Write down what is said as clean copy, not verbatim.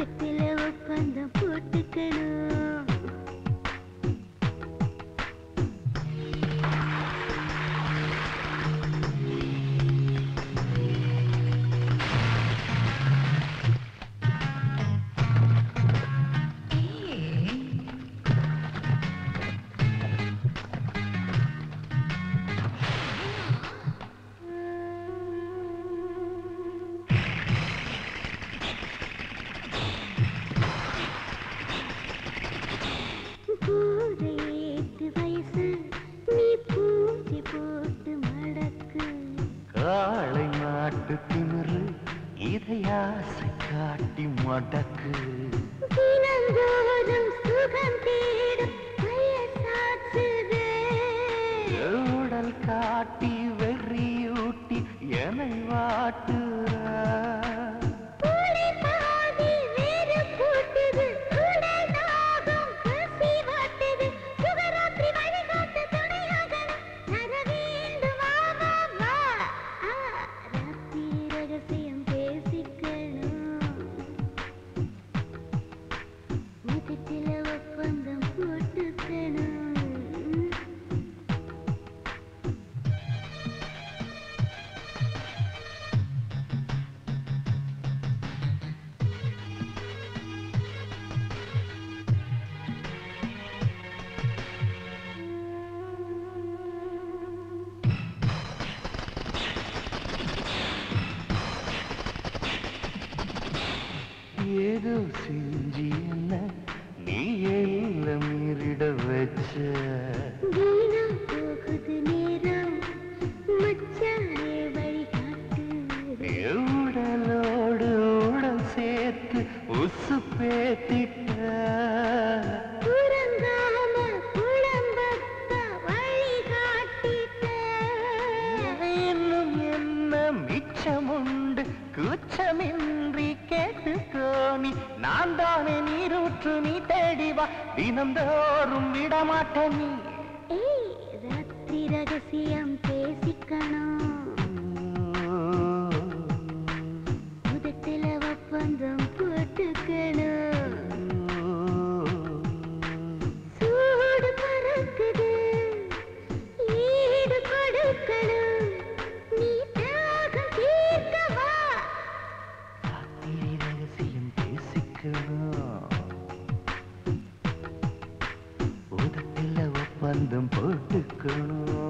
முதத்தில ஒப்பந்தம் போட்டுக்கணும். காளை மாட்டு திமிரு இதையாசை காட்டி மடக்கு சுகம் தேடும் உடல் காட்டி வெறியூட்டி என்னை வாட்டுற ரகசியம் பேசிக்கணும். முதத்தில ஒப்பந்தம் போட்டுக்கணும். ஏதோ செஞ்சு என்ன நீ எல்லாம் மீறிட வச்ச வீணா போகுது நேரம் மச்சானே வழிகாட்டு. உடலோடு உடல் சேர்த்து உசு பேத்திட்ட உறங்காம குழம்பத்த வழிகாட்டிட்ட. இன்னும் என்ன மிச்சமுண்டு கூச்சமின்றி கேட்டுக்கோணி நான் தானே நீரூற்று நீ தேடிவா தினந்தோறும் விடமாட்டேன் நீ. ஏய் ராத்திரி ரகசியம் பேசிக்கணும். முதத்தில ஒப்பந்தம் போட்டுக்கணும். சூடு பறக்குது ஈடு கொடுக்கணும். நீ தாகம் தீர்க்கவா. ராத்திரி ரகசியம் பேசிக்கணும். உதட்டில ஒப்பந்தம் போட்டுக்கணும்.